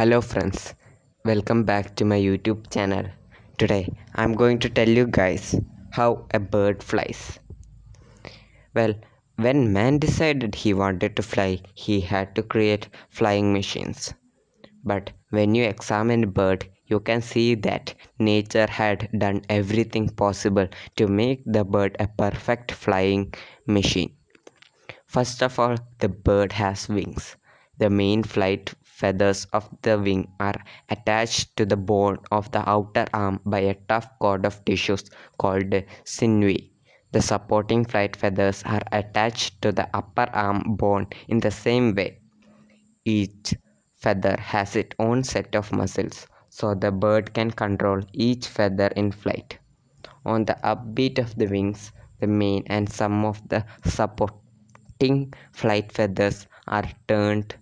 Hello friends, welcome back to my YouTube channel. Today I'm going to tell you guys how a bird flies. Well, when man decided he wanted to fly, he had to create flying machines. But when you examine a bird, you can see that nature had done everything possible to make the bird a perfect flying machine. First of all, the bird has wings. The main flight feathers of the wing are attached to the bone of the outer arm by a tough cord of tissues called sinew. The supporting flight feathers are attached to the upper arm bone in the same way. Each feather has its own set of muscles, so the bird can control each feather in flight. On the upbeat of the wings, the mane and some of the supporting flight feathers are turned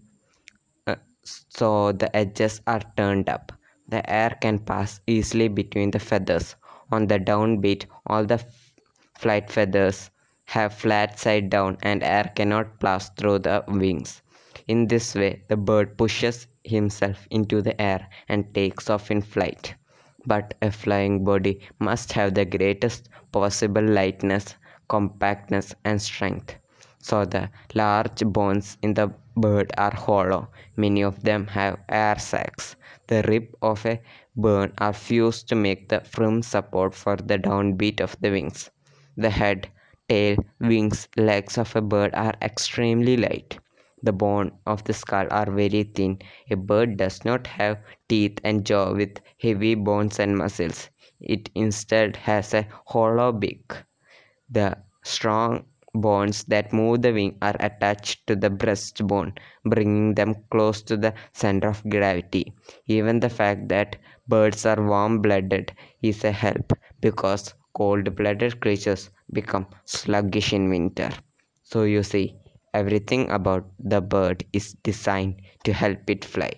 so the edges are turned up. The air can pass easily between the feathers. On the downbeat, all the flight feathers have flat side down and air cannot pass through the wings. In this way, the bird pushes himself into the air and takes off in flight. But a flying body must have the greatest possible lightness, compactness, and strength. So the large bones in the bird are hollow. Many of them have air sacs. The ribs of a bird are fused to make the firm support for the downbeat of the wings. The head, tail, wings, legs of a bird are extremely light. The bones of the skull are very thin. A bird does not have teeth and jaw with heavy bones and muscles. It instead has a hollow beak. The strong bones that move the wing are attached to the breastbone, bringing them close to the center of gravity. Even the fact that birds are warm-blooded is a help because cold-blooded creatures become sluggish in winter. So you see, everything about the bird is designed to help it fly.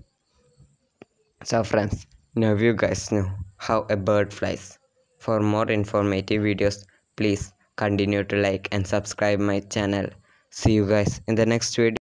So friends, now you guys know how a bird flies. For more informative videos, please continue to like and subscribe my channel. See you guys in the next video.